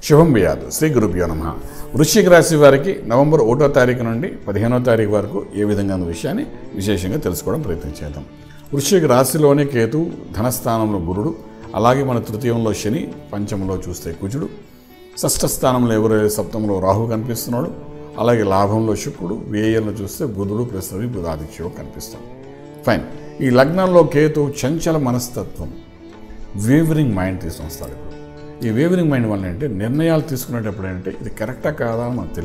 శుభం బియాదు శ్రీ గురుభ్యో నమః. వృశ్చిక రాశి వారికి నవంబర్ 1వ తారీఖు నుండి 15వ తారీఖు వరకు ఏ విధంగా ఉన్న విషయాన్ని విశేషంగా తెలుసుకోవడం ప్రయత్నం చేద్దాం. వృశ్చిక రాశిలోనే కేతు, ధనస్థానంలో గురుడు, అలాగే మన తృతీయంలో శని, పంచమంలో చూస్తే కుజుడు, షష్ఠ స్థానంలో ఎవరైతే సప్తమంలో రాహు కనిపిస్తున్నాడు, అలాగే లాభంలో శుక్రుడు, వ్యయంలో చూస్తే బుధుడు ప్లస్ రవి బుధాదిత్యుడు కనిపిస్తాడు. ఫైన్. ఈ లగ్నంలో కేతు చంచల మనస్తత్వం, వేవరింగ్ మైండ్ తీసుకొని వస్తాడు. ఈ వేవరింగ్ మైండ్ వల్ల అంటే నిర్ణయాలు తీసుకునేటప్పుడు అంటే ఇది కరెక్టా కాదా అని మనకు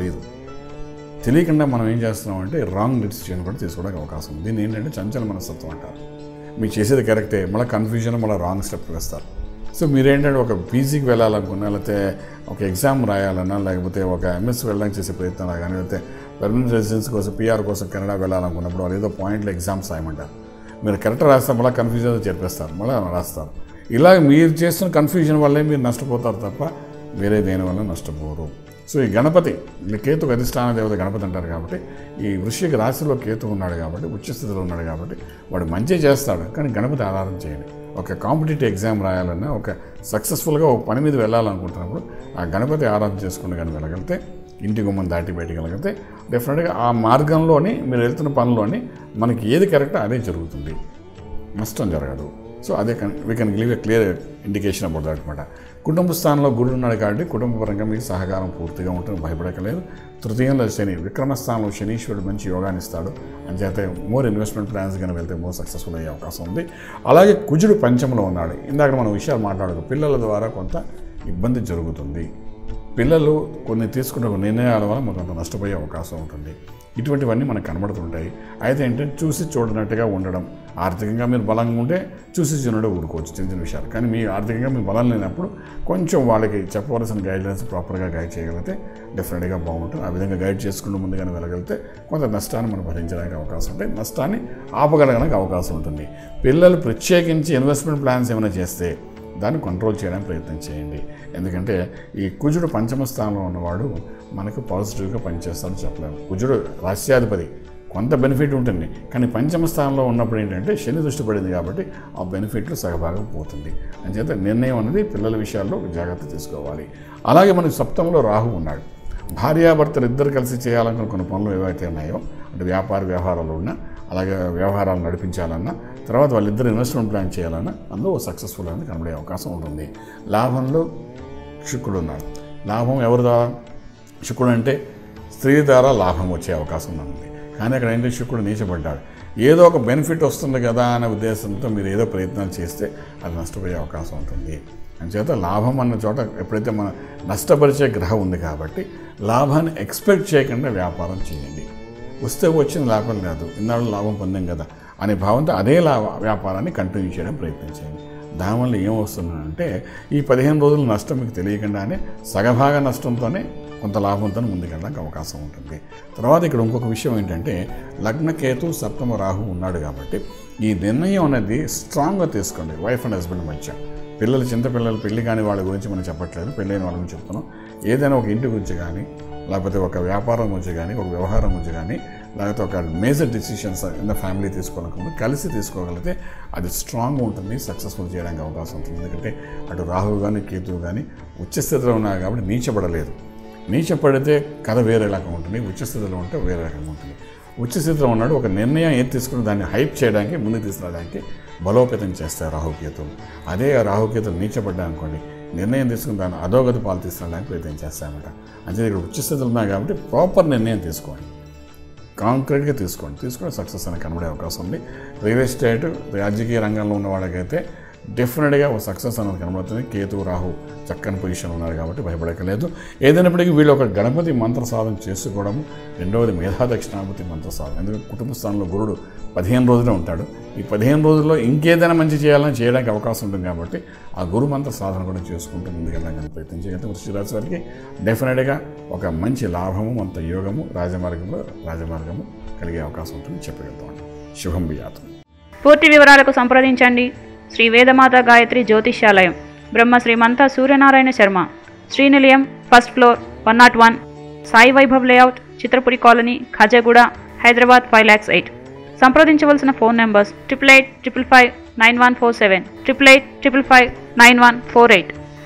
తెలియకుండా మనం ఏం చేస్తున్నామంటే రాంగ్ డిసిషన్ కూడా తీసుకోవడానికి అవకాశం ఉంది. దీన్ని ఏంటంటే చంచల మనస్తత్వం అంటారు. మీరు చేసేది కరెక్టే, మళ్ళీ కన్ఫ్యూజన్, మళ్ళీ రాంగ్ స్టెప్ వేస్తారు. సో మీరేంటంటే ఒక పీజీకి వెళ్ళాలనుకున్నా, లేకపోతే ఒక ఎగ్జామ్ రాయాలన్నా, లేకపోతే ఒక ఎంఎస్ వెళ్ళడానికి చేసే ప్రయత్నాలు కానీ, లేకపోతే పర్మనెంట్ రెసిడెన్స్ కోసం పిఆర్ కోసం కెనడా వెళ్ళాలనుకున్నప్పుడు వాళ్ళు ఏదో పాయింట్లో ఎగ్జామ్స్ రాయమంటారు. మీరు కరెక్ట్ రాస్తే మళ్ళీ కన్ఫ్యూజన్ చెప్పేస్తారు, మళ్ళీ రాస్తారు. ఇలా మీరు చేస్తున్న కన్ఫ్యూజన్ వల్లే మీరు నష్టపోతారు తప్ప వేరే దేని వల్ల నష్టపోరు. సో ఈ గణపతి, కేతుకు అధిష్టాన దేవత గణపతి అంటారు కాబట్టి, ఈ వృశ్చిక రాశిలో కేతు ఉన్నాడు కాబట్టి, ఉచ్చస్థితిలో ఉన్నాడు కాబట్టి వాడు మంచి చేస్తాడు. కానీ గణపతి ఆధారం చేయండి. ఒక కాంపిటేటివ్ ఎగ్జామ్ రాయాలన్నా, ఒక సక్సెస్ఫుల్గా ఒక పని మీద వెళ్ళాలనుకుంటున్నప్పుడు ఆ గణపతి ఆరాధన చేసుకుని కానీ వెళ్ళగలిగితే, ఇంటి గుమ్మం దాటి పెట్టగలిగితే డెఫినెట్గా ఆ మార్గంలోని మీరు వెళ్తున్న పనిలోని మనకి ఏది కరెక్టో అదే జరుగుతుంది, నష్టం జరగదు. సో అదే we can give a clear indication about that అనమాట. కుటుంబ స్థానంలో గురుడు ఉన్నాడు కాబట్టి కుటుంబపరంగా మీకు సహకారం పూర్తిగా ఉంటుంది, భయపడకలేదు. తృతీయంలో శని, విక్రమస్థానంలో శనీశ్వరుడు మంచి యోగాన్ని ఇస్తాడు. అంచేతే మోర్ ఇన్వెస్ట్మెంట్ ప్లాన్స్ కానీ వెళ్తే మోర్ సక్సెస్ఫుల్ అయ్యే అవకాశం ఉంది. అలాగే కుజుడు పంచంలో ఉన్నాడు. ఇందాక మనం విషయాలు మాట్లాడుతూ పిల్లల ద్వారా కొంత ఇబ్బంది జరుగుతుంది. పిల్లలు కొన్ని తీసుకున్న నిర్ణయాల వల్ల మనకు కొంత నష్టపోయే అవకాశం ఉంటుంది. ఇటువంటివన్నీ మనకు కనబడుతుంటాయి. అయితే ఏంటంటే చూసి చూడనట్టుగా ఉండడం. ఆర్థికంగా మీరు బలంగా ఉంటే చూసి చూడడం ఊరుకోవచ్చు చిన్న చిన్న విషయాలు. కానీ మీ ఆర్థికంగా మీ బలం లేనప్పుడు కొంచెం వాళ్ళకి చెప్పవలసిన గైడ్లైన్స్ ప్రాపర్గా గైడ్ చేయగలిగితే డెఫినెట్గా బాగుంటుంది. ఆ విధంగా గైడ్ చేసుకుంటూ ముందుగానే వెళ్ళగలిగితే కొంత నష్టాన్ని మనం భరించడానికి అవకాశం ఉంటుంది, నష్టాన్ని ఆపగలగడానికి అవకాశం ఉంటుంది. పిల్లలు ప్రత్యేకించి ఇన్వెస్ట్మెంట్ ప్లాన్స్ ఏమైనా చేస్తే దాన్ని కంట్రోల్ చేయడానికి ప్రయత్నం చేయండి. ఎందుకంటే ఈ కుజుడు పంచమ స్థానంలో ఉన్నవాడు మనకు పాజిటివ్గా పనిచేస్తాడని చెప్పలేము. కుజుడు రాశ్యాధిపతి, కొంత బెనిఫిట్ ఉంటుంది. కానీ పంచమ స్థానంలో ఉన్నప్పుడు ఏంటంటే శని దృష్టి పడింది కాబట్టి ఆ బెనిఫిట్లు సగభాగం పోతుంది. అంచేత నిర్ణయం అనేది పిల్లల విషయాల్లో జాగ్రత్త తీసుకోవాలి. అలాగే మనకి సప్తమంలో రాహు ఉన్నాడు. భార్యాభర్తలు ఇద్దరు కలిసి చేయాలనుకున్న కొన్ని పనులు ఏవైతే ఉన్నాయో, అంటే వ్యవహారాలు ఉన్నా, అలాగే వ్యవహారాలు నడిపించాలన్నా, తర్వాత వాళ్ళిద్దరు ఇన్వెస్ట్మెంట్ ప్లాన్ చేయాలన్నా అందులో సక్సెస్ఫుల్ అనేది కనబడే అవకాశం ఉంటుంది. లాభంలో శుక్రుడు ఉన్నాడు. లాభం ఎవరి ద్వారా? శుక్రుడు అంటే స్త్రీ ద్వారా లాభం వచ్చే అవకాశం ఉంది. కానీ అక్కడ ఏంటంటే శుక్రుడు నీచబడ్డాడు. ఏదో ఒక బెనిఫిట్ వస్తుంది కదా అనే ఉద్దేశంతో మీరు ఏదో ప్రయత్నాలు చేస్తే అది నష్టపోయే అవకాశం ఉంటుంది. అంచేత లాభం అన్న చోట ఎప్పుడైతే మన నష్టపరిచే గ్రహం ఉంది కాబట్టి లాభాన్ని ఎక్స్పెక్ట్ చేయకుండా వ్యాపారం చేయండి. వస్తే వచ్చిన లాభం లేదు, ఇన్నాళ్ళు లాభం పొందాం కదా అనే భావంతో అదే వ్యాపారాన్ని కంటిన్యూ చేయడం ప్రయత్నం చేయండి. దానివల్ల ఏమొస్తుందంటే ఈ 15 రోజుల నష్టం మీకు తెలియకుండానే సగభాగ నష్టంతోనే కొంత లాభంతో ముందుకెళ్ళడానికి అవకాశం ఉంటుంది. తర్వాత ఇక్కడ ఇంకొక విషయం ఏంటంటే లగ్నకేతు సప్తమ రాహు ఉన్నాడు కాబట్టి ఈ నిర్ణయం అనేది స్ట్రాంగ్గా తీసుకోండి. వైఫ్ అండ్ హస్బెండ్ మధ్య పిల్లలు, చిన్నపిల్లలు పెళ్లి కాని వాళ్ళ గురించి మనం చెప్పట్లేదు, పెళ్ళైన వాళ్ళ గురించి చెప్తున్నాం. ఏదైనా ఒక ఇంటి గురించి కానీ, లేకపోతే ఒక వ్యాపారం గురించి కానీ, ఒక వ్యవహారం గురించి కానీ, లేకపోతే ఒక major decisions in the family తీసుకోవాలనుకుంటే కలిసి తీసుకోగలిగితే అది స్ట్రాంగ్ ఉంటుంది, సక్సెస్ఫుల్ చేయడానికి అవకాశం ఉంటుంది. ఎందుకంటే అటు రాహువు కానీ కేతువు కానీ ఉచ్చస్థితిలో ఉన్నారు కాబట్టి నీచపడలేదు. నీచపడితే కథ వేరే రకంగా ఉంటుంది, ఉచ్చస్థితిలో ఉంటే వేరే రకంగా ఉంటుంది. ఉచ్చస్థితిలో ఉన్నాడు, ఒక నిర్ణయం ఏది తీసుకుని దాన్ని హైప్ చేయడానికి, ముందుకు తీసుకురావడానికి బలోపేతం చేస్తారు రాహుకేతువులు. అదే రాహుకేతువులు నీచపడ్డా అనుకోండి, నిర్ణయం తీసుకుని దాన్ని అధోగతి పాలు తీసుకురావడానికి ప్రయత్నం చేస్తామన్నమాట. అంటే ఇక్కడ ఉచ్చస్థితులు ఉన్నాయి కాబట్టి ప్రాపర్ నిర్ణయం తీసుకోండి, కాంక్రీట్గా తీసుకొని సక్సెస్ అనేది కనబడే అవకాశం ఉంది. రియల్ ఎస్టేట్, రాజకీయ రంగంలో ఉన్న వాళ్ళకైతే డెఫినెట్గా ఒక సక్సెస్ అనేది కనబడుతుంది. కేతు, రాహు చక్కని పొజిషన్ ఉన్నారు కాబట్టి భయపడకలేదు. ఏదైనప్పటికీ వీళ్ళు ఒక గణపతి మంత్ర సాధన చేసుకోవడము, రెండవది మేధా దక్షిణామూర్తి మంత్ర సాధన. ఎందుకంటే కుటుంబ స్థానంలో గురుడు 15 రోజులే ఉంటాడు. ఈ 15 రోజుల్లో ఇంకేదైనా మంచి చేయాలని చేయడానికి అవకాశం ఉంటుంది కాబట్టి ఆ గురు మంత్ర సాధన కూడా చేసుకుంటూ ముందుకెళ్ళడానికి ప్రయత్నం చేయగలిగితే వృశ్చిక రాశి వారికి డెఫినెట్గా ఒక మంచి లాభము, మంత యోగము, రాజమార్గము కలిగే అవకాశం ఉంటుందని చెప్పగలుగుతామండి. శుభం బియాతు. పూర్తి వివరాలకు సంప్రదించండి Shri Vedamata Gayatri Jyotishyalayam, Brahma Srimanta Suryanarayana Sharma, Srinilayam, first floor, 101, Sai Vaibhav layout, Chitrapuri colony, Khajaguda, Hyderabad 5,08,000. సంప్రదించవలసిన ఫోన్ నెంబర్స్ 8885559147, 8855559148.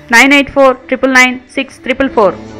984 999 644.